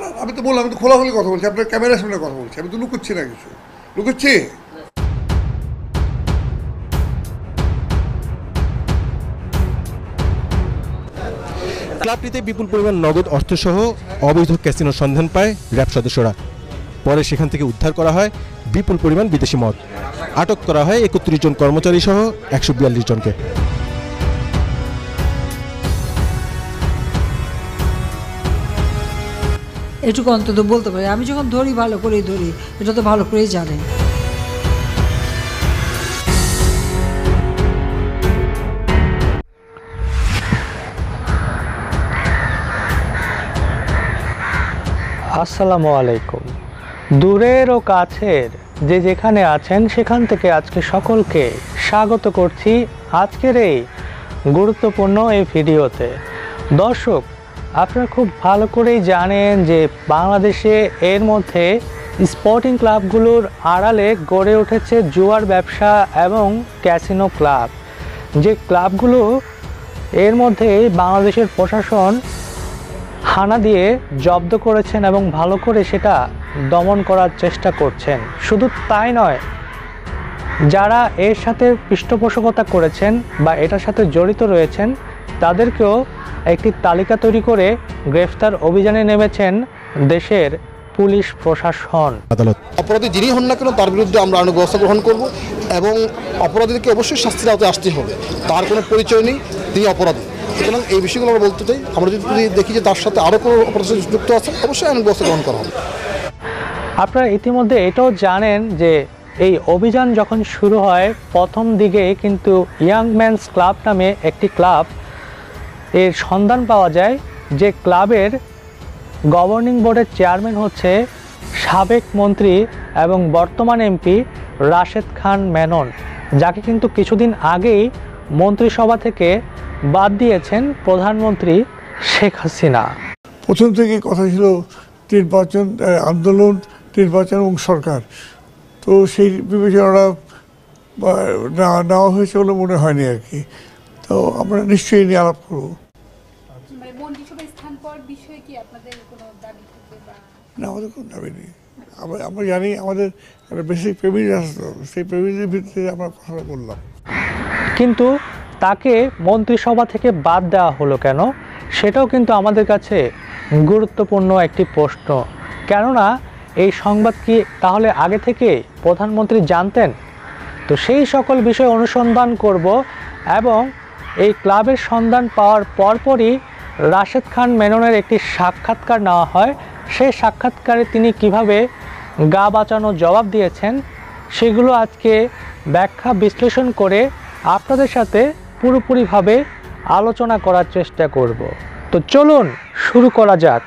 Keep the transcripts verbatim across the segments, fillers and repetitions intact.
না, আমি তো বললাম, আমি তো খোলাখুলি কথা বলছি, আপনার ক্যামেরার সামনে কথা বলছি, আমি তো লুকোচ্ছি না কিছু। লুকোচ্ছি? ক্লাবটিতে বিপুল পরিমাণ নগদ অর্থসহ অবৈধ ক্যাসিনোর সন্ধান পায় র্যাব সদস্যরা। পরে সেখান থেকে উদ্ধার করা হয় বিপুল পরিমাণ বিদেশি মদ। আটক করা হয় একত্রিশ জন কর্মচারী সহ একশো বিয়াল্লিশ জনকে। এটুকু অন্তত বলতে পারি, আমি যখন ধরি ভালো করেই ধরি, এটা তো ভালো করেই জানেন। আসসালামু আলাইকুম। দূরের ও কাছের যে যেখানে আছেন সেখান থেকে আজকে সকলকে স্বাগত করছি আজকের এই গুরুত্বপূর্ণ এই ভিডিওতে। দর্শক, আপনারা খুব ভালো করেই জানেন যে বাংলাদেশে এর মধ্যে স্পোর্টিং ক্লাবগুলোর আড়ালে গড়ে উঠেছে জুয়ার ব্যবসা এবং ক্যাসিনো ক্লাব। যে ক্লাবগুলো এর মধ্যে বাংলাদেশের প্রশাসন হানা দিয়ে জব্দ করেছেন এবং ভালো করে সেটা দমন করার চেষ্টা করছেন। শুধু তাই নয়, যারা এর সাথে পৃষ্ঠপোষকতা করেছেন বা এটার সাথে জড়িত রয়েছেন তাদেরকেও একটি তালিকা তৈরি করে গ্রেফতার অভিযানে নেমেছেন দেশের পুলিশ প্রশাসন। আদালত অপরাধী যিনি হন না কেন তার বিরুদ্ধে আমরা আইনি ব্যবস্থা গ্রহণ করব এবং অপরাধীকে অবশ্যই শাস্তির আওতায় আসতে হবে। তার কোনো পরিচয় নেই, তিনি অপরাধী। সুতরাং এই বিষয়গুলো আমরা বলতে চাই। আমরা যদি দেখি যে তার সাথে আরও কোনো অপরাধ যুক্ত আছে, অবশ্যই আইনি ব্যবস্থা গ্রহণ করা হবে। আপনারা ইতিমধ্যে এটাও জানেন যে এই অভিযান যখন শুরু হয় প্রথম দিকে কিন্তু ইয়াং ম্যানস ক্লাব নামে একটি ক্লাব এর সন্ধান পাওয়া যায়, যে ক্লাবের গভর্নিং বোর্ডের চেয়ারম্যান হচ্ছে সাবেক মন্ত্রী এবং বর্তমান এমপি রাশেদ খান মেনন, যাকে কিন্তু কিছুদিন আগেই মন্ত্রিসভা থেকে বাদ দিয়েছেন প্রধানমন্ত্রী শেখ হাসিনা। প্রথম থেকে কথা ছিল নির্বাচন, আন্দোলন, নির্বাচন এবং সরকার। তো সেই বিবেচনাটা নেওয়া হয়েছে বলে মনে হয়নি আর কি। তো আমরা নিশ্চয়ই নিয়ে আলাপ করবো। না, আমাদের কোনো দাবি নেই। আমরা আমরা জানি আমাদের একটা বেসিক প্রেমিজ আসতো, সেই প্রেমিজের ভিত্তিতে আমরা কথাটা বললাম। কিন্তু তাকে মন্ত্রিসভা থেকে বাদ দেওয়া হলো কেন, সেটাও কিন্তু আমাদের কাছে গুরুত্বপূর্ণ একটি প্রশ্ন। কেননা এই সংবাদ কি তাহলে আগে থেকে প্রধানমন্ত্রী জানতেন? তো সেই সকল বিষয় অনুসন্ধান করব এবং এই ক্লাবের সন্ধান পাওয়ার পরপরই রাশেদ খান মেননের একটি সাক্ষাৎকার নেওয়া হয়। সেই সাক্ষাৎকারে তিনি কিভাবে গা বাঁচানো জবাব দিয়েছেন সেগুলো আজকে ব্যাখ্যা বিশ্লেষণ করে আপনাদের সাথে পুরোপুরিভাবে আলোচনা করার চেষ্টা করব। তো চলুন শুরু করা যাক।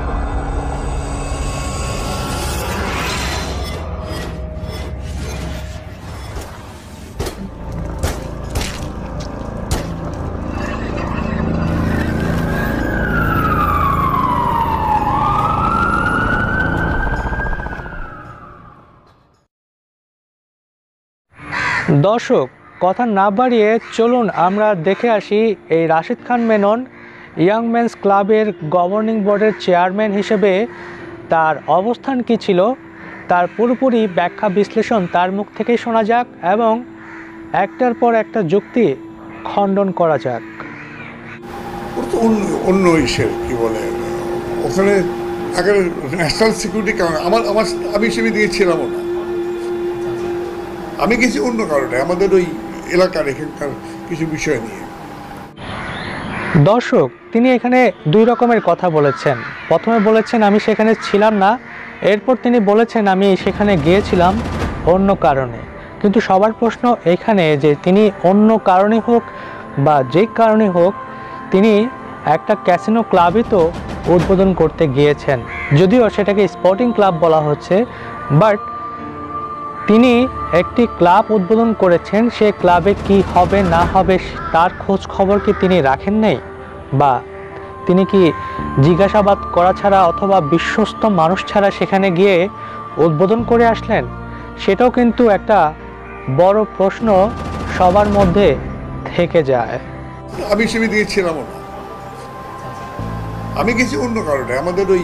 দর্শক, কথা না বাড়িয়ে চলুন আমরা দেখে আসি এই রাশেদ খান মেনন ইয়াং মেন্স ক্লাবের গভর্নিং বোর্ডের চেয়ারম্যান হিসেবে তার অবস্থান কী ছিল, তার পুরোপুরি ব্যাখ্যা বিশ্লেষণ তার মুখ থেকেই শোনা যাক এবং একটার পর একটা যুক্তি খণ্ডন করা যাক। তো অন্য ইসের কী বলে, ওখানে একেবারে ন্যাশনাল সিকিউরিটি কারণে আমার আমার আমি হিসেবে দিয়েছিলামও না। আমি গেছি অন্য কারণে, আমাদের ওই এলাকার এখানকার কিছু বিষয় নিয়ে। দর্শক, তিনি এখানে দুই রকমের কথা বলেছেন। প্রথমে বলেছেন আমি সেখানে ছিলাম না, এরপর তিনি বলেছেন আমি সেখানে গিয়েছিলাম অন্য কারণে। কিন্তু সবার প্রশ্ন এখানে যে তিনি অন্য কারণে হোক বা যে কারণে হোক, তিনি একটা ক্যাসিনো ক্লাবই তো উদ্বোধন করতে গিয়েছেন, যদিও সেটাকে স্পোর্টিং ক্লাব বলা হচ্ছে। বাট তিনি একটি ক্লাব উদ্বোধন করেছেন, সে ক্লাবে কি হবে না হবে তার খোঁজ খবর কি তিনি রাখেন নাই, বা তিনি কি জিজ্ঞাসাবাদ করা ছাড়া অথবা বিশ্বস্ত মানুষ ছাড়া সেখানে গিয়ে উদ্বোধন করে আসলেন? সেটাও কিন্তু একটা বড় প্রশ্ন সবার মধ্যে থেকে যায়। আমি হিসেবে দিয়েছিলাম না, আমি গেছি অন্য কারণে, আমাদের ওই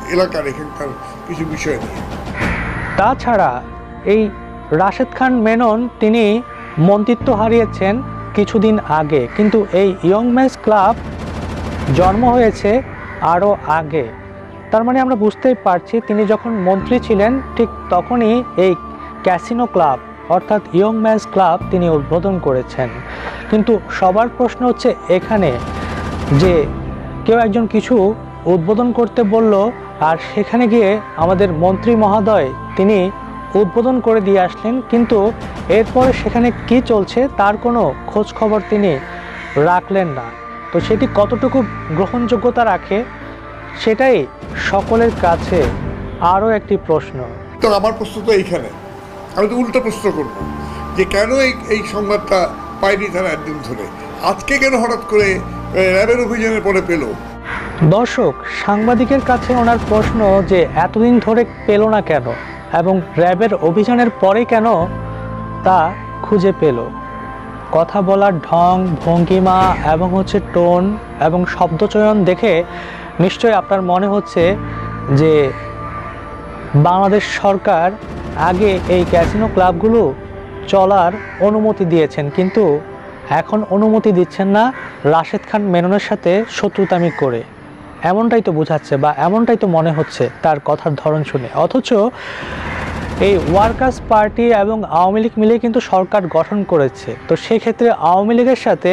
এলাকার এখানকার কিছু বিষয় নিয়ে। তাছাড়া এই রাশেদ খান মেনন তিনি মন্ত্রিত্ব হারিয়েছেন কিছুদিন আগে, কিন্তু এই ইয়ং ম্যানস ক্লাব জন্ম হয়েছে আরও আগে। তার মানে আমরা বুঝতেই পারছি তিনি যখন মন্ত্রী ছিলেন ঠিক তখনই এই ক্যাসিনো ক্লাব অর্থাৎ ইয়ং ম্যানস ক্লাব তিনি উদ্বোধন করেছেন। কিন্তু সবার প্রশ্ন হচ্ছে এখানে যে কেউ একজন কিছু উদ্বোধন করতে বলল আর সেখানে গিয়ে আমাদের মন্ত্রী মহোদয় তিনি উদ্বোধন করে দিয়ে আসলেন, কিন্তু এরপরে সেখানে কি চলছে তার কোনো খোঁজ খবর তিনি রাখলেন না। তো সেটি কতটুকু গ্রহণযোগ্যতা রাখে সেটাই সকলের কাছে আরও একটি প্রশ্ন। তো আমার প্রশ্ন তো এইখানে, আমি তো উল্টো প্রশ্ন করব যে কেন এই এই সংবাদটা পাইনি তারা একদিন ধরে, আজকে কেন হঠাৎ করে র্যাবের অভিযানের পরে পেল? দর্শক, সাংবাদিকের কাছে ওনার প্রশ্ন যে এতদিন ধরে পেল না কেন এবং র্যাবের অভিযানের পরে কেন তা খুঁজে পেল। কথা বলার ঢং, ভঙ্গিমা এবং হচ্ছে টোন এবং শব্দচয়ন দেখে নিশ্চয়ই আপনার মনে হচ্ছে যে বাংলাদেশ সরকার আগে এই ক্যাসিনো ক্লাবগুলো চলার অনুমতি দিয়েছেন, কিন্তু এখন অনুমতি দিচ্ছেন না রাশেদ খান মেননের সাথে শত্রুতামি করে, এমনটাই তো বোঝাচ্ছে বা এমনটাই তো মনে হচ্ছে তার কথার ধরন শুনে। অথচ এই ওয়ার্কার্স পার্টি এবং আওয়ামী লীগ মিলে কিন্তু সরকার গঠন করেছে, তো সেক্ষেত্রে আওয়ামী লীগের সাথে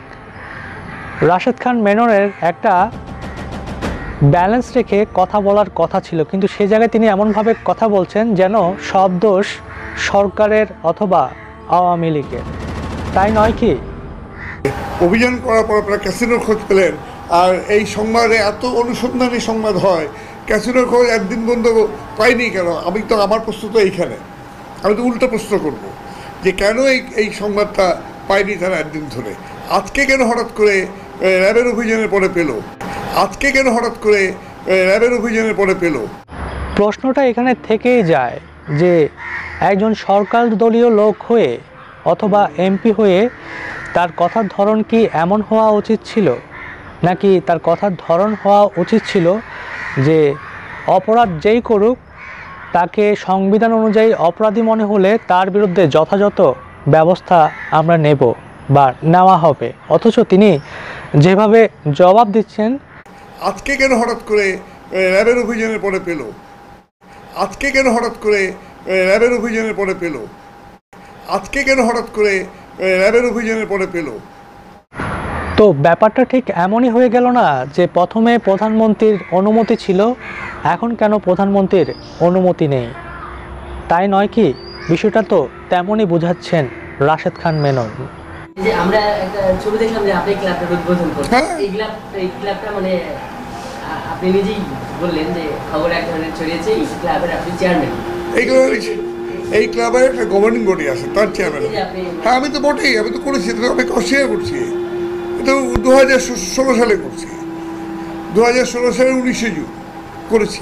রাশেদ খান মেননের একটা ব্যালেন্স রেখে কথা বলার কথা ছিল, কিন্তু সে জায়গায় তিনি এমনভাবে কথা বলছেন যেন সব দোষ সরকারের অথবা আওয়ামী লীগের, তাই নয় কি? অভিযান করার পর আপনারা ক্যাসিনোর খোঁজ পেলেন, আর এই সংবাদে এত অনুসন্ধানী সংবাদ হয়, ক্যাসিনোর খোঁজ একদিন বন্ধ পাইনি কেন? আমি তো আমার প্রশ্ন তো এইখানে, আমি তো উল্টো প্রশ্ন করব যে কেন এই এই সংবাদটা পাইনি তারা একদিন ধরে, আজকে কেন হঠাৎ করে র্যাবের অভিযানের পরে পেল? আজকে কেন হঠাৎ করে র্যাবের অভিযানের পরে পেল? প্রশ্নটা এখানে থেকেই যায় যে একজন সরকার দলীয় লোক হয়ে অথবা এমপি হয়ে তার কথার ধরন কি এমন হওয়া উচিত ছিল, নাকি তার কথার ধরন হওয়া উচিত ছিল যে অপরাধ যেই করুক তাকে সংবিধান অনুযায়ী অপরাধী মনে হলে তার বিরুদ্ধে যথাযথ ব্যবস্থা আমরা নেব বা নেওয়া হবে। অথচ তিনি যেভাবে জবাব দিচ্ছেন, আজকে কেন হঠাৎ করে র্যাবের অভিযানের পরে পেল? আজকে কেন হঠাৎ করে র্যাবের অভিযানের পরে পেল? আজকে কেন হঠাৎ করে র্যাবের অভিযানের পরে পেল? তো ব্যাপারটা ঠিক এমনই হয়ে গেল না যে প্রথমে প্রধানমন্ত্রীর অনুমতি ছিল, এখন কেন প্রধানমন্ত্রীর অনুমতি নেই, তাই নয় কি? বিষয়টা তো তেমনই বোঝাচ্ছেন রাশেদ খান মেনন। যে আমরা একটা ছবি দেখলাম যে আপনি ক্লাবটা উদ্বোধন করছেন, হ্যাঁ। এই ক্লাব এই ক্লাবটা মানে আ- আপনি নিজেই বললেন যে খবর এক ধরনের ছড়িয়েছে, এই ক্লাবের আপনি চেয়ারম্যান। এই ক্লাবের এই ক্লাবের একটা গভর্নিং বডি আছে, তার চেয়ারম্যান। হ্যাঁ, আমি তো বটেই, আমি তো করেছি, তো আমি অস্বীকার করছি। এটা দু হাজার ষোলো সালে করছি, দু হাজার ষোলো সালের উনিশে জুন করেছি।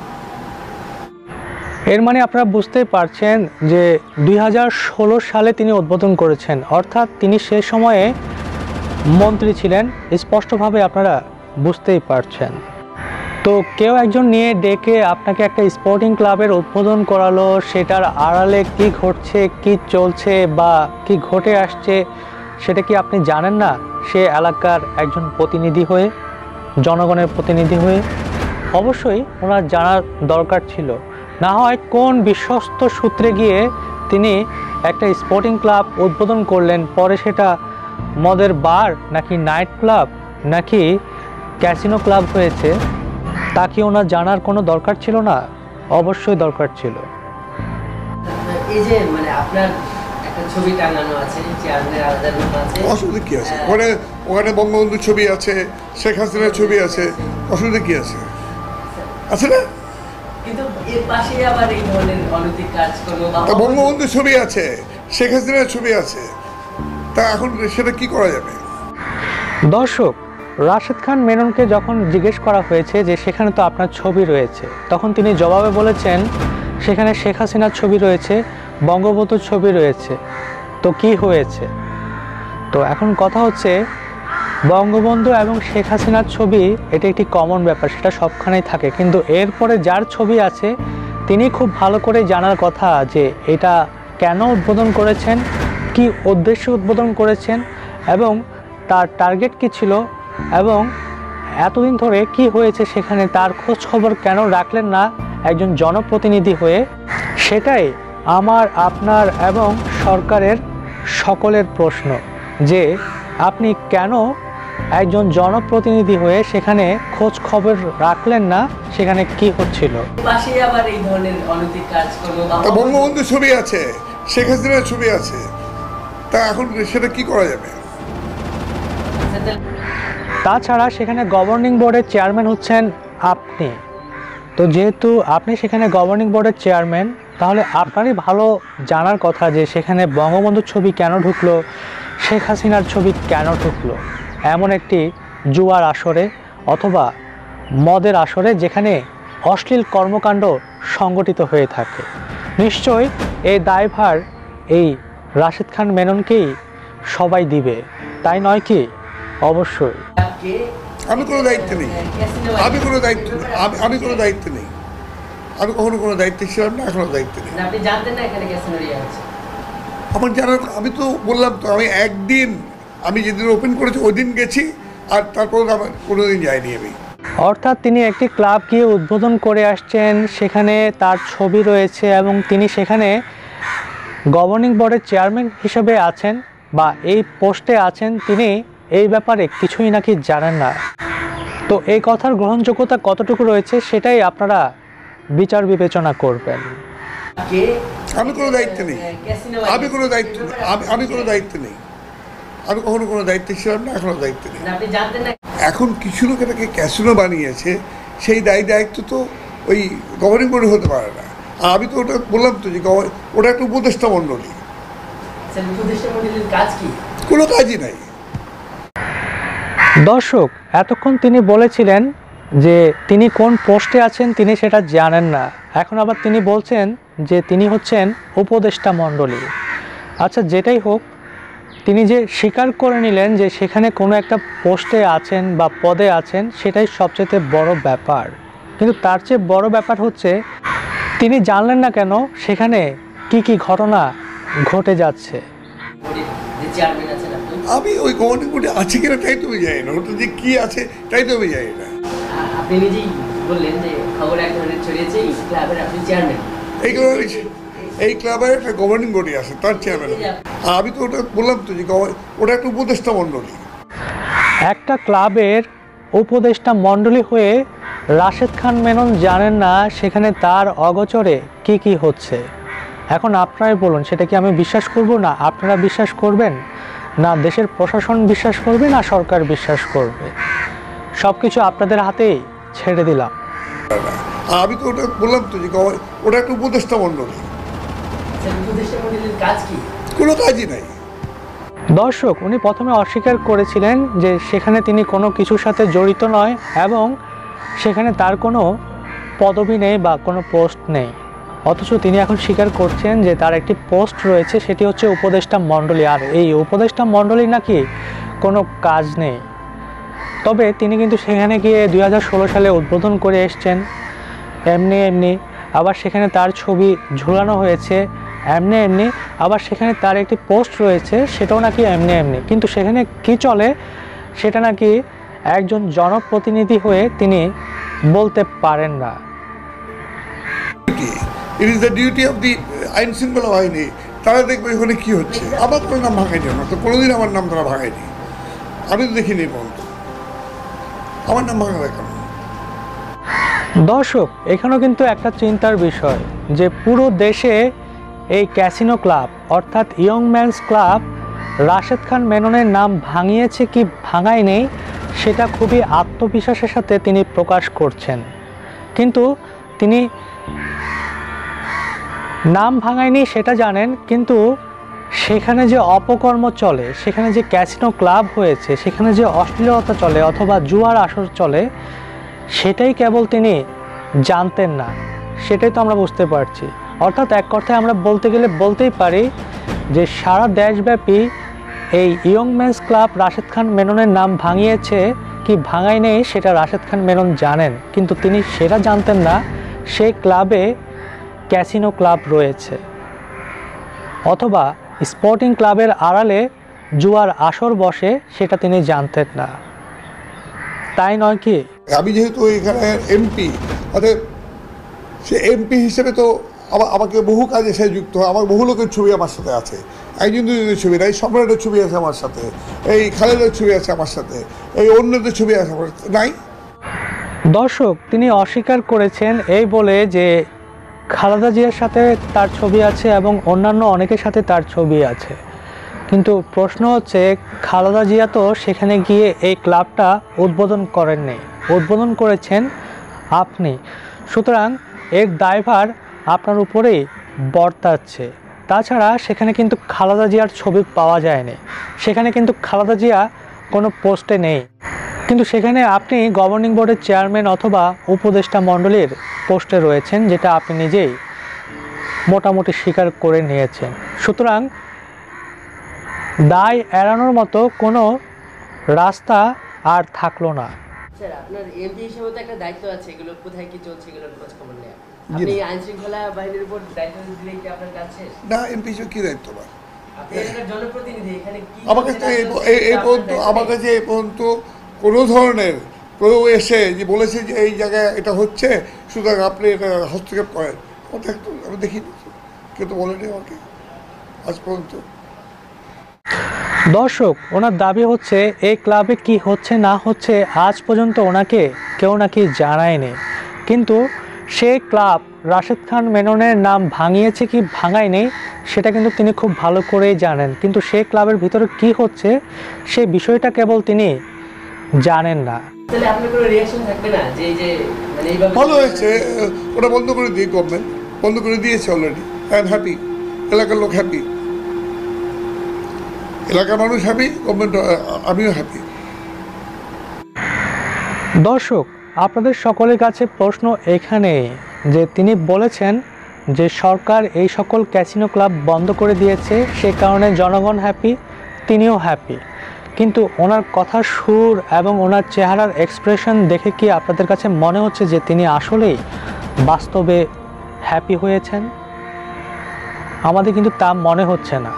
এর মানে আপনারা বুঝতেই পারছেন যে দুই হাজার ষোলো সালে তিনি উদ্বোধন করেছেন, অর্থাৎ তিনি সে সময়ে মন্ত্রী ছিলেন, স্পষ্টভাবে আপনারা বুঝতেই পারছেন। তো কেউ একজন নিয়ে ডেকে আপনাকে একটা স্পোর্টিং ক্লাবের উদ্বোধন করালো, সেটার আড়ালে কি ঘটছে, কি চলছে বা কি ঘটে আসছে সেটা কি আপনি জানেন না? সে এলাকার একজন প্রতিনিধি হয়ে, জনগণের প্রতিনিধি হয়ে অবশ্যই ওনার জানার দরকার ছিল। না হয় কোন বিশ্বস্ত সূত্রে গিয়ে তিনি একটা স্পোর্টিং ক্লাব উদ্বোধন করলেন, পরে সেটা মদের বার নাকি নাইট ক্লাব নাকি ক্যাসিনো ক্লাব হয়েছে, তা কি ওনার জানার কোনো দরকার ছিল না? অবশ্যই দরকার ছিল। এই যে মানে আপনার একটা ছবি টাঙানো আছে, চেয়ারম্যানের আলাদা রুম আছে, অসুবিধা কি আছে? ওখানে ওখানে বঙ্গবন্ধুর ছবি আছে, শেখ হাসিনার ছবি আছে, অসুবিধা কি আছে? আছে না? কিন্তু এর পাশে আবার এই ধরনের অনৈতিক কাজ কোনো তা বঙ্গবন্ধুর ছবি আছে, শেখ হাসিনার ছবি আছে, তা এখন সেটা কি করা যাবে? দর্শক, রাশেদ খান মেননকে যখন জিজ্ঞেস করা হয়েছে যে সেখানে তো আপনার ছবি রয়েছে, তখন তিনি জবাবে বলেছেন সেখানে শেখ হাসিনার ছবি রয়েছে, বঙ্গবন্ধুর ছবি রয়েছে, তো কি হয়েছে? তো এখন কথা হচ্ছে বঙ্গবন্ধু এবং শেখ হাসিনার ছবি এটি একটি কমন ব্যাপার, সেটা সবখানেই থাকে, কিন্তু এরপরে যার ছবি আছে তিনি খুব ভালো করে জানার কথা যে এটা কেন উদ্বোধন করেছেন, কি উদ্দেশ্যে উদ্বোধন করেছেন এবং তার টার্গেট কি ছিল এবং এতদিন ধরে কি হয়েছে সেখানে তার খোঁজ খবর কেন রাখলেন না একজন জনপ্রতিনিধি হয়ে। সেটাই আমার, আপনার এবং সরকারের সকলের প্রশ্ন যে আপনি কেন একজন জনপ্রতিনিধি হয়ে সেখানে খোঁজ খবর রাখলেন না সেখানে কি হচ্ছিল। পাশে আবার এই ধরনের অনৈতিক কাজকর্ম তা বঙ্গবন্ধুর ছবি আছে, শেখ হাসিনার ছবি আছে, তা এখন সেটা কি করা যাবে? তাছাড়া সেখানে গভর্নিং বোর্ডের চেয়ারম্যান হচ্ছেন আপনি, তো যেহেতু আপনি সেখানে গভর্নিং বোর্ডের চেয়ারম্যান তাহলে আপনারই ভালো জানার কথা যে সেখানে বঙ্গবন্ধুর ছবি কেন ঢুকলো, শেখ হাসিনার ছবি কেন ঢুকলো এমন একটি জুয়ার আসরে অথবা মদের আসরে যেখানে অশ্লীল কর্মকাণ্ড সংগঠিত হয়ে থাকে। নিশ্চয়ই এই দায়ভার এই রাশেদ খান মেননকেই সবাই দিবে, তাই নয় কি? অবশ্যই। আমি কোনো দায়িত্ব নেই, আমি কোনো দায়িত্ব আমি আমি কোনো দায়িত্ব নেই, আমি কখনো কোনো দায়িত্ব ছিলাম না, এখনো দায়িত্ব নেই। আপনি জানতেন না এখানে ক্যাসিনোরিয়া আছে? আমার জানার, আমি তো বললাম তো আমি একদিন, আমি যেদিন ওপেন করেছি ওই দিন গেছি, আর তারপর আমার কোনোদিন যাইনি আমি। অর্থাৎ তিনি একটি ক্লাব গিয়ে উদ্বোধন করে আসছেন, সেখানে তার ছবি রয়েছে এবং তিনি সেখানে গভর্নিং বোর্ডের চেয়ারম্যান হিসেবে আছেন বা এই পোস্টে আছেন, তিনি এই ব্যাপারে কিছুই নাকি জানেন না। তো এই কথার গ্রহণযোগ্যতা কতটুকু রয়েছে সেটাই আপনারা বিচার বিবেচনা করবেন। আমি কোনো দায়িত্ব নেই, আমি কোনো দায়িত্ব আমি আমি কোনো দায়িত্ব নেই, আমি কখনো কোনো দায়িত্ব ছিলাম না, এখনো দায়িত্ব নেই। আপনি জানতেন না? এখন কিছু লোক এটাকে ক্যাসিনো বানিয়েছে, সেই দায়ী দায়িত্ব তো ওই গভর্নিং বোর্ডে হতে পারে না। আর আমি তো ওটা বললাম তো যে ওটা একটা উপদেষ্টা মণ্ডলী, উপদেষ্টা মণ্ডলীর কাজ কি? কোনো কাজই নাই। দর্শক, এতক্ষণ তিনি বলেছিলেন যে তিনি কোন পোস্টে আছেন তিনি সেটা জানেন না, এখন আবার তিনি বলছেন যে তিনি হচ্ছেন উপদেষ্টা মণ্ডলী। আচ্ছা, যেটাই হোক, তিনি যে স্বীকার করে নিলেন যে সেখানে কোনো একটা পোস্টে আছেন বা পদে আছেন সেটাই সবচেয়ে বড় ব্যাপার, কিন্তু তার চেয়ে বড় ব্যাপার হচ্ছে তিনি জানলেন না কেন সেখানে কি কি ঘটনা ঘটে যাচ্ছে। আমি ওই গভর্নিং বোর্ডে আছে কিনা তাই তো আমি জানি না, ওটা যে কি আছে তাই তো আমি জানি না। আপনি নিজেই বললেন যে খবর এক ধরনের ছড়িয়েছে এই ক্লাবের আপনি চেয়ারম্যান। এই ক্লাবের এই ক্লাবের একটা গভর্নিং বডি আছে, তার চেয়ারম্যান। আর আমি তো ওটা বললাম তো যে ওটা একটা উপদেষ্টা মণ্ডলী। একটা ক্লাবের উপদেষ্টা মণ্ডলী হয়ে রাশেদ খান মেনন জানেন না সেখানে তার অগোচরে কি কি হচ্ছে। এখন আপনারাই বলুন, সেটা কি আমি বিশ্বাস করব, না আপনারা বিশ্বাস করবেন, না দেশের প্রশাসন বিশ্বাস করবে, না সরকার বিশ্বাস করবে? সব কিছু আপনাদের হাতেই ছেড়ে দিলাম। আমি তো ওটা বললাম তো যে ওটা একটা উপদেষ্টা মণ্ডলী। উপদেষ্টা মণ্ডলীর কাজ কি? কোনো কাজই নাই। দর্শক, উনি প্রথমে অস্বীকার করেছিলেন যে সেখানে তিনি কোনো কিছুর সাথে জড়িত নয় এবং সেখানে তার কোনো পদবি নেই বা কোনো পোস্ট নেই, অথচ তিনি এখন স্বীকার করছেন যে তার একটি পোস্ট রয়েছে, সেটি হচ্ছে উপদেষ্টা মণ্ডলী। আর এই উপদেষ্টা মণ্ডলী নাকি কোনো কাজ নেই। তবে তিনি কিন্তু সেখানে গিয়ে দুই হাজার ষোলো সালে উদ্বোধন করে এসছেন এমনি এমনি, আবার সেখানে তার ছবি ঝুলানো হয়েছে এমনি এমনি, আবার সেখানে তার একটি পোস্ট রয়েছে সেটাও নাকি এমনি এমনি, কিন্তু সেখানে কি চলে সেটা নাকি একজন জনপ্রতিনিধি হয়ে তিনি বলতে পারেন না। It is the duty of the আইন শৃঙ্খলা বাহিনী, তারা দেখবে ওখানে কি হচ্ছে। আমার কোনো নাম ভাঙায়নি, আমার তো কোনোদিন আমার নাম তারা ভাঙায়নি, আমি তো দেখিনি পর্যন্ত। আমার নাম ভাঙাবে কেন? দর্শক, এখানেও কিন্তু একটা চিন্তার বিষয় যে পুরো দেশে এই ক্যাসিনো ক্লাব অর্থাৎ young man's club Rashed Khan মেননের নাম ভাঙিয়েছে কি ভাঙায় নেই সেটা খুবই আত্মবিশ্বাসের সাথে তিনি প্রকাশ করছেন, কিন্তু তিনি নাম ভাঙায়নি সেটা জানেন, কিন্তু সেখানে যে অপকর্ম চলে, সেখানে যে ক্যাসিনো ক্লাব হয়েছে, সেখানে যে অশ্লীলতা চলে অথবা জুয়ার আসর চলে সেটাই কেবল তিনি জানতেন না, সেটাই তো আমরা বুঝতে পারছি। অর্থাৎ এক কথায় আমরা বলতে গেলে বলতেই পারি যে সারা দেশব্যাপী এই young men's club Rashed Khan মেননের নাম ভাঙিয়েছে কি ভাঙাই নেই সেটা রাশেদ খান মেনন জানেন, কিন্তু তিনি সেটা জানতেন না সেই ক্লাবে ক্যাসিনো ক্লাব রয়েছে, অথবা স্পোর্টিং ক্লাবের আড়ালে জুয়ার আসর বসে সেটা তিনি জানতেন না, তাই নয় কি? আমি যেহেতু এখানে এমপি, অর্থাৎ সে এমপি হিসেবে তো আমাকে বহু কাজে সে যুক্ত হয়। আমার বহু লোকের ছবি আমার সাথে আছে, একজন দুজনের ছবি নাই, সম্রাটের ছবি আছে আমার সাথে, এই খালেদের ছবি আছে আমার সাথে, এই অন্যদের ছবি আছে আমার নাই। দর্শক, তিনি অস্বীকার করেছেন এই বলে যে খালেদা জিয়ার সাথে তার ছবি আছে এবং অন্যান্য অনেকের সাথে তার ছবি আছে, কিন্তু প্রশ্ন হচ্ছে খালেদা জিয়া তো সেখানে গিয়ে এই ক্লাবটা উদ্বোধন করেননি, উদ্বোধন করেছেন আপনি, সুতরাং এর দায়ভার আপনার উপরেই বর্তাচ্ছে। তাছাড়া সেখানে কিন্তু খালেদা জিয়ার ছবি পাওয়া যায়নি, সেখানে কিন্তু খালেদা জিয়া কোনো পোস্টে নেই, কিন্তু সেখানে আপনি গভর্নিং বোর্ডের চেয়ারম্যান অথবা উপদেষ্টা মণ্ডলীর পোস্টে রয়েছেন, যেটা আপনি নিজেই মোটামুটি স্বীকার করে নিয়েছেন। সুতরাং দায় এড়ানোর মতো কোনো রাস্তা আর থাকলো না। স্যার, আপনার এমপি হিসেবে তো একটা দায়িত্ব আছে, এগুলো কোথায় কি চলছে এগুলোর খোঁজ খবর নেওয়া। আপনি আইন শৃঙ্খলা বাহিনীর উপর দায়িত্ব দিলে কি আপনার কাজ শেষ? না, এমপি হিসেবে কি দায়িত্ব পায়? আপনি একটা জনপ্রতিনিধি, এখানে কি আমার কাছে এই পর্যন্ত আমার কাছে এই পর্যন্ত কোনো ধরনের কেউ এসে যে বলেছে যে এই জায়গায় এটা হচ্ছে, সুতরাং আপনি এটা হস্তক্ষেপ করেন, ওটা একটু আমি দেখিনি, কেউ তো বলেনি আমাকে আজ পর্যন্ত। দর্শক, ওনার দাবি হচ্ছে এই ক্লাবে কি হচ্ছে না হচ্ছে আজ পর্যন্ত ওনাকে কেউ নাকি জানায়নি, কিন্তু সেই ক্লাব রাশেদ খান মেননের নাম ভাঙিয়েছে কি ভাঙায়নি সেটা কিন্তু তিনি খুব ভালো করেই জানেন, কিন্তু সেই ক্লাবের ভিতরে কি হচ্ছে সেই বিষয়টা কেবল তিনি জানেন না। তাহলে আপনার কোনো রিঅ্যাকশন থাকবে না যে এই যে মানে এইভাবে ভালো হয়েছে, ওটা বন্ধ করে দিয়ে গভর্নমেন্ট বন্ধ করে দিয়েছে অলরেডি। আই এম হ্যাপি, এলাকার লোক হ্যাপি, এলাকার মানুষ হ্যাপি, গভর্নমেন্ট আমিও হ্যাপি। দর্শক, আপনাদের সকলের কাছে প্রশ্ন এখানে যে তিনি বলেছেন যে সরকার এই সকল ক্যাসিনো ক্লাব বন্ধ করে দিয়েছে, সে কারণে জনগণ হ্যাপি, তিনিও হ্যাপি, কিন্তু ওনার কথার সুর এবং ওনার চেহারার এক্সপ্রেশন দেখে কি আপনাদের কাছে মনে হচ্ছে যে তিনি আসলেই বাস্তবে হ্যাপি হয়েছেন? আমাদের কিন্তু তা মনে হচ্ছে না।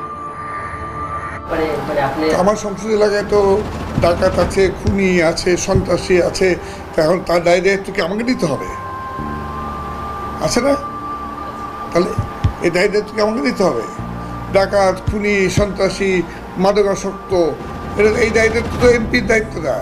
আমার সংসদ এলাকায় তো ডাকাত আছে, খুনি আছে, সন্ত্রাসী আছে, এখন তার দায় দায়িত্ব কি আমাকে নিতে হবে? আছে না? তাহলে এই দায় দায়িত্ব কি আমাকে নিতে হবে? ডাকাত, খুনি, সন্ত্রাসী, মাদকাসক্ত, এটা এই দায় দায়িত্ব তো এমপির দায়িত্ব দেয়।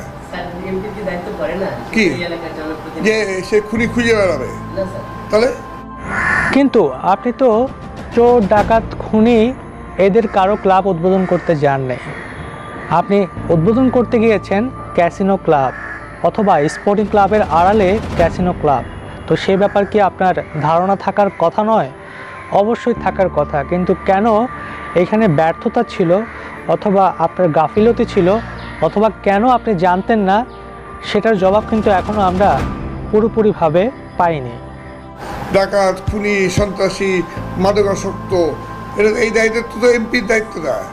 কি যে সে খুনি খুঁজে বেড়াবে? তাহলে কিন্তু আপনি তো চোর, ডাকাত, খুনি এদের কারো ক্লাব উদ্বোধন করতে যান নাই, আপনি উদ্বোধন করতে গিয়েছেন ক্যাসিনো ক্লাব অথবা স্পোর্টিং ক্লাবের আড়ালে ক্যাসিনো ক্লাব, তো সেই ব্যাপার কি আপনার ধারণা থাকার কথা নয়? অবশ্যই থাকার কথা, কিন্তু কেন এখানে ব্যর্থতা ছিল অথবা আপনার গাফিলতি ছিল অথবা কেন আপনি জানতেন না, সেটার জবাব কিন্তু এখনও আমরা পুরোপুরিভাবে পাইনি। ডাকাত, খুনি, সন্ত্রাসী, মাদকাসক্ত, এটা এই দায়িত্ব তো এমপির দায়িত্ব দেয়।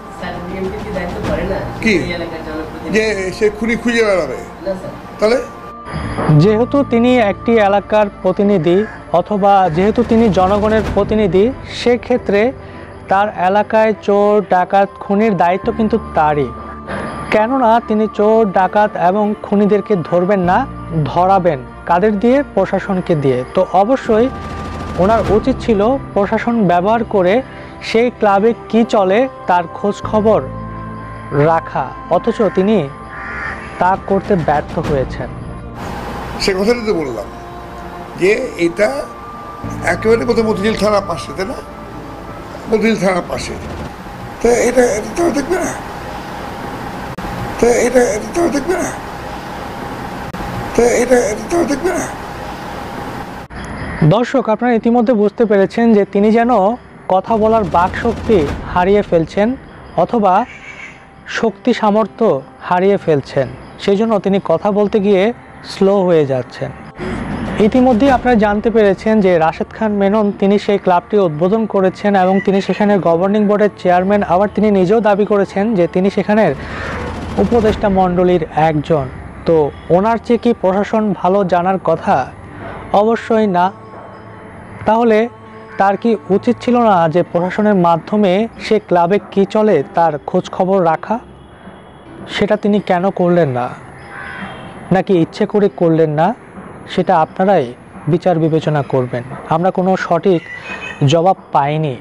কি যে সে খুনি খুঁজে বেড়াবে? তাহলে যেহেতু তিনি একটি এলাকার প্রতিনিধি অথবা যেহেতু তিনি জনগণের প্রতিনিধি, সেক্ষেত্রে তার এলাকায় চোর, ডাকাত, খুনির দায়িত্ব কিন্তু তারই, কেননা তিনি চোর, ডাকাত এবং খুনিদেরকে ধরবেন না, ধরাবেন কাদের দিয়ে? প্রশাসনকে দিয়ে। তো অবশ্যই ওনার উচিত ছিল প্রশাসন ব্যবহার করে সেই ক্লাবে কি চলে তার খোঁজ খবর রাখা, অথচ তিনি তা করতে ব্যর্থ হয়েছেন। সে কথাটা তো বললাম যে এটা একেবারে বোধহয় মতিঝিল থানার পাশে, তাই না? মতিঝিল থানার পাশে, তা এটা তারা দেখবে না? তা এটা তারা দেখবে না? তা এটা তারা দেখবে না? দর্শক, আপনারা ইতিমধ্যে বুঝতে পেরেছেন যে তিনি যেন কথা বলার বাকশক্তি হারিয়ে ফেলছেন অথবা শক্তি সামর্থ্য হারিয়ে ফেলছেন, সেই জন্য তিনি কথা বলতে গিয়ে স্লো হয়ে যাচ্ছেন। ইতিমধ্যেই আপনারা জানতে পেরেছেন যে রাশেদ খান মেনন তিনি সেই ক্লাবটি উদ্বোধন করেছেন এবং তিনি সেখানে গভর্নিং বোর্ডের চেয়ারম্যান, আবার তিনি নিজেও দাবি করেছেন যে তিনি সেখানের উপদেষ্টা মণ্ডলীর একজন। তো ওনার চেয়ে কি প্রশাসন ভালো জানার কথা? অবশ্যই না। তাহলে তার কি উচিত ছিল না যে প্রশাসনের মাধ্যমে সে ক্লাবে কি চলে তার খোঁজ খবর রাখা? সেটা তিনি কেন করলেন না, নাকি ইচ্ছে করে করলেন না, সেটা আপনারাই বিচার বিবেচনা করবেন। আমরা কোনো সঠিক জবাব পাইনি।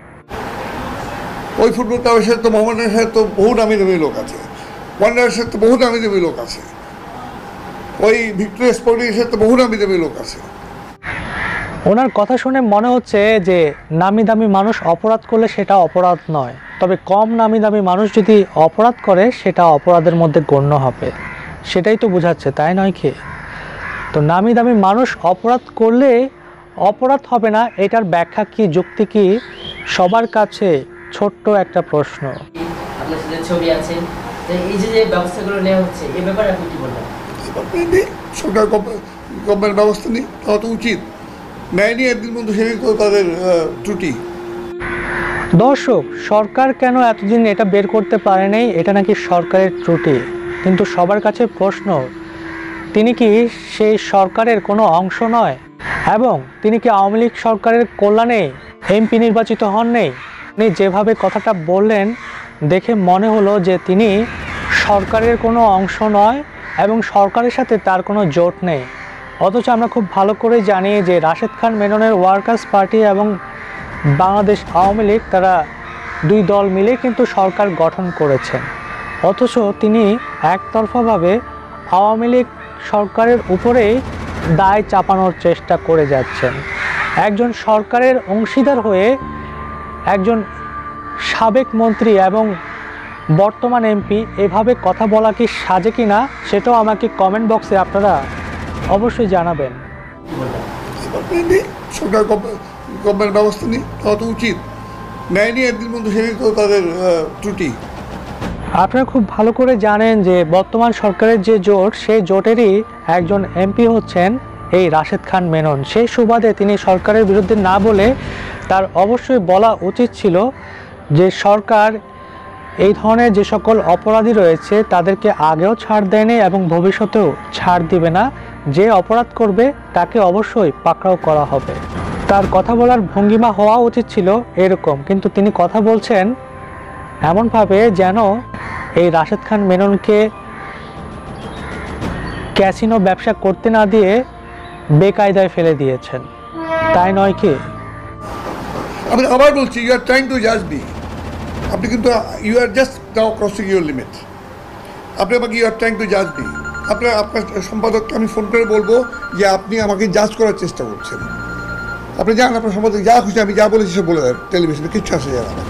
ওই ফুটবল ক্লাবের সাথে তো মোহাম্মদের সাথে তো বহু নামি দামি লোক আছে, ওয়ান্ডারের সাথে তো বহু নামি দামি লোক আছে, ওই ভিক্টোরিয়া স্পোর্টিং এর সাথে বহু নামি দামি লোক আছে। ওনার কথা শুনে মনে হচ্ছে যে নামি দামি মানুষ অপরাধ করলে সেটা অপরাধ নয়, তবে কম নামি দামি মানুষ যদি অপরাধ করে সেটা অপরাধের মধ্যে গণ্য হবে, সেটাই তো বোঝাচ্ছে, তাই নয় কি? তো নামি দামি মানুষ অপরাধ করলে অপরাধ হবে না, এটার ব্যাখ্যা কি, যুক্তি কি? সবার কাছে ছোট্ট একটা প্রশ্ন। আপনার সাথে ছবি আছে, তো এই যে যে ব্যবস্থাগুলো নেওয়া হচ্ছে এই ব্যাপারে আপনি কি বলবেন? সরকার গভর্নমেন্ট ব্যবস্থা নিই, তাহলে তো উচিত। নেয়নি একদিন মধ্যে সেটাই তো তাদের ত্রুটি। দর্শক, সরকার কেন এতদিন এটা বের করতে পারে নাই, এটা নাকি সরকারের ত্রুটি। কিন্তু সবার কাছে প্রশ্ন, তিনি কি সেই সরকারের কোনো অংশ নয়? এবং তিনি কি আওয়ামী লীগ সরকারের কল্যাণে এমপি নির্বাচিত হন নেই? তিনি যেভাবে কথাটা বললেন দেখে মনে হলো যে তিনি সরকারের কোনো অংশ নয় এবং সরকারের সাথে তার কোনো জোট নেই। অথচ আমরা খুব ভালো করে জানি যে রাশেদ খান মেননের ওয়ার্কার্স পার্টি এবং বাংলাদেশ আওয়ামী লীগ তারা দুই দল মিলে কিন্তু সরকার গঠন করেছেন। অথচ তিনি একতরফাভাবে আওয়ামী লীগ সরকারের উপরেই দায় চাপানোর চেষ্টা করে যাচ্ছেন। একজন সরকারের অংশীদার হয়ে একজন সাবেক মন্ত্রী এবং বর্তমান এমপি এভাবে কথা বলা কি সাজে কি না, সেটাও আমাকে কমেন্ট বক্সে আপনারা অবশ্যই জানাবেন। সরকার গভর্নমেন্ট ব্যবস্থা নিই, তাহলে তো উচিত। নেয়নি একদিন মধ্যে সেটাই তো তাদের ত্রুটি। আপনারা খুব ভালো করে জানেন যে বর্তমান সরকারের যে জোট, সেই জোটেরই একজন এমপি হচ্ছেন এই রাশেদ খান মেনন। সেই সুবাদে তিনি সরকারের বিরুদ্ধে না বলে তার অবশ্যই বলা উচিত ছিল যে সরকার এই ধরনের যে সকল অপরাধী রয়েছে তাদেরকে আগেও ছাড় দেয়নি এবং ভবিষ্যতেও ছাড় দিবে না। যে অপরাধ করবে তাকে অবশ্যই পাকড়াও করা হবে। তার কথা বলার ভঙ্গিমা হওয়া উচিত ছিল এরকম, কিন্তু তিনি কথা বলছেন এমনভাবে যেন এই রাশেদ খান মেননকে ক্যাসিনো ব্যবসা করতে না দিয়ে বেকায়দায় ফেলে দিয়েছেন, তাই নয় কি? আমি আবার বলছি, ইউ আর ট্রাইং টু জাজ মি। আপনি কিন্তু you are just now crossing your limit. আপনি আমাকে ইউ আর ট্রাইং টু জাজ মি। আপনার আপনার সম্পাদককে আমি ফোন করে বলবো যে আপনি আমাকে জাজ করার চেষ্টা করছেন। আপনি যান, আপনার সম্পাদক যা খুশি আমি যা বলেছি সে বলে দেন, টেলিভিশনে কিচ্ছু আসে যায় না।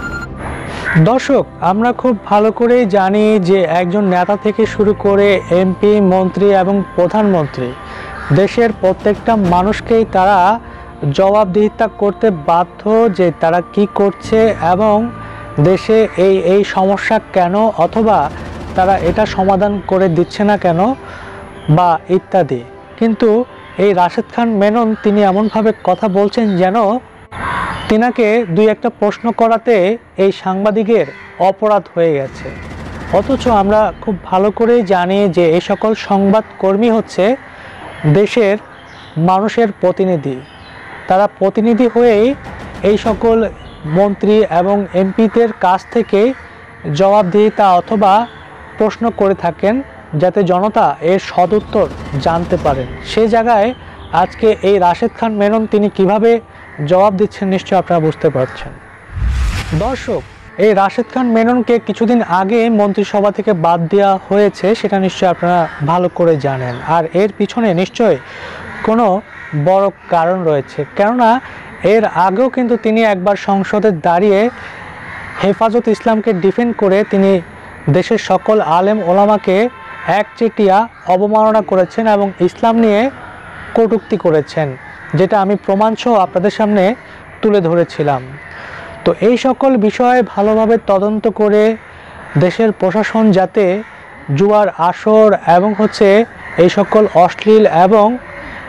দর্শক, আমরা খুব ভালো করেই জানি যে একজন নেতা থেকে শুরু করে এমপি, মন্ত্রী এবং প্রধানমন্ত্রী দেশের প্রত্যেকটা মানুষকেই তারা জবাবদিহিতা করতে বাধ্য যে তারা কি করছে এবং দেশে এই এই সমস্যা কেন, অথবা তারা এটা সমাধান করে দিচ্ছে না কেন বা ইত্যাদি। কিন্তু এই রাশেদ খান মেনন তিনি এমনভাবে কথা বলছেন যেন তিনাকে দুই একটা প্রশ্ন করাতে এই সাংবাদিকের অপরাধ হয়ে গেছে। অথচ আমরা খুব ভালো করেই জানি যে এই সকল সংবাদকর্মী হচ্ছে দেশের মানুষের প্রতিনিধি। তারা প্রতিনিধি হয়েই এই সকল মন্ত্রী এবং এমপিদের কাছ থেকে জবাবদিহিতা অথবা প্রশ্ন করে থাকেন যাতে জনতা এর সদুত্তর জানতে পারেন। সেই জায়গায় আজকে এই রাশেদ খান মেনন তিনি কিভাবে জবাব দিচ্ছেন নিশ্চয়ই আপনারা বুঝতে পারছেন। দর্শক, এই রাশেদ খান মেননকে কিছুদিন আগে মন্ত্রিসভা থেকে বাদ দেওয়া হয়েছে, সেটা নিশ্চয়ই আপনারা ভালো করে জানেন। আর এর পিছনে নিশ্চয়ই কোনো বড় কারণ রয়েছে, কেননা এর আগেও কিন্তু তিনি একবার সংসদে দাঁড়িয়ে হেফাজত ইসলামকে ডিফেন্ড করে তিনি দেশের সকল আলেম ওলামাকে একচেটিয়া অবমাননা করেছেন এবং ইসলাম নিয়ে কটূক্তি করেছেন, যেটা আমি প্রমাণসহ আপনাদের সামনে তুলে ধরেছিলাম। তো এই সকল বিষয়ে ভালোভাবে তদন্ত করে দেশের প্রশাসন যাতে জুয়ার আসর এবং হচ্ছে এই সকল অশ্লীল এবং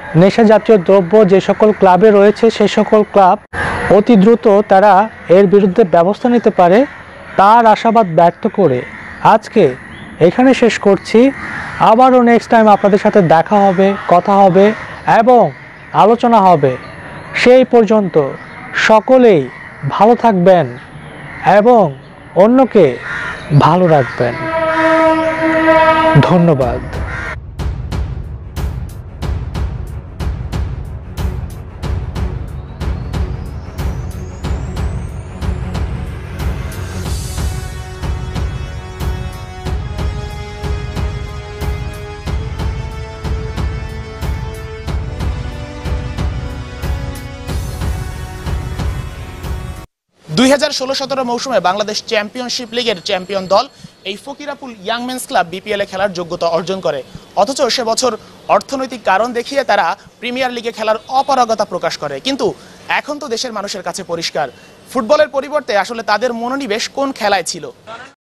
নেশা জাতীয় দ্রব্য যে সকল ক্লাবে রয়েছে সেই সকল ক্লাব অতি দ্রুত তারা এর বিরুদ্ধে ব্যবস্থা নিতে পারে তার আশাবাদ ব্যক্ত করে আজকে এখানে শেষ করছি। আবারও নেক্সট টাইম আপনাদের সাথে দেখা হবে, কথা হবে এবং আলোচনা হবে। সেই পর্যন্ত সকলেই ভালো থাকবেন এবং অন্যকে ভালো রাখবেন। ধন্যবাদ। দুই হাজার ষোলো সতেরো মৌসুমে বাংলাদেশ চ্যাম্পিয়নশিপ লিগের চ্যাম্পিয়ন দল এই Fakirapul young men's club BPL এ খেলার যোগ্যতা অর্জন করে, অথচ সে বছর অর্থনৈতিক কারণ দেখিয়ে তারা প্রিমিয়ার লিগে খেলার অপারগতা প্রকাশ করে। কিন্তু এখন তো দেশের মানুষের কাছে পরিষ্কার ফুটবলের পরিবর্তে আসলে তাদের মনোনিবেশ কোন খেলায় ছিল।